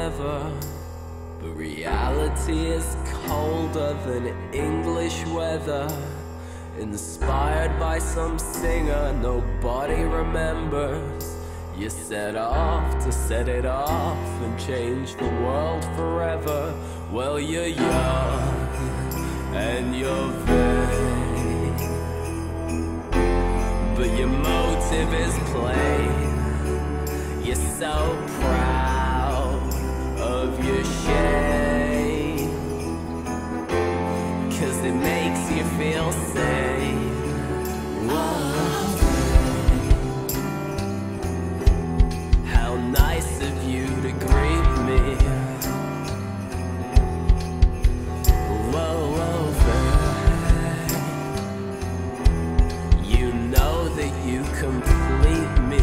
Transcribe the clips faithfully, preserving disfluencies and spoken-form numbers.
forever, but reality is colder than English weather. Inspired by some singer nobody remembers, you set off to set it off and change the world forever. Well, you're young and you're vain, but your motive is plain. You're so proud of your shame, 'cause it makes you feel sane. Whoa. How nice of you to greet me. Whoa, whoa, babe. You know that you complete me.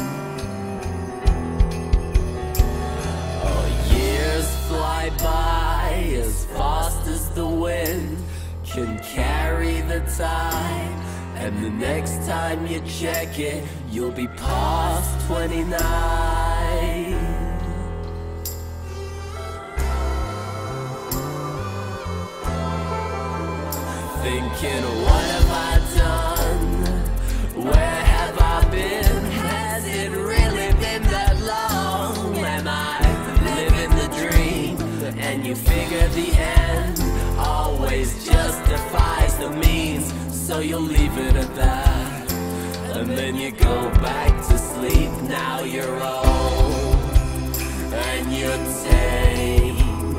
Oh, years fly by as fast as the wind can carry the tide, and the next time you check it, you'll be past twenty-nine. Thinking, what have I done? Where have I been? Has it really been that long? Am I living the dream? And you figure the end always justifies the means, so you'll leave it at that, and then you go back to sleep. Now you're old and you're tame,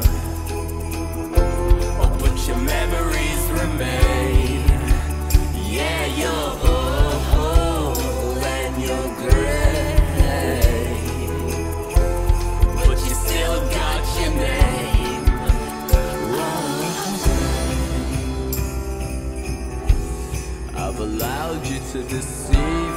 oh, but your memories remain. Yeah, you're old and you're gray, but you still got your name. I've allowed you to deceive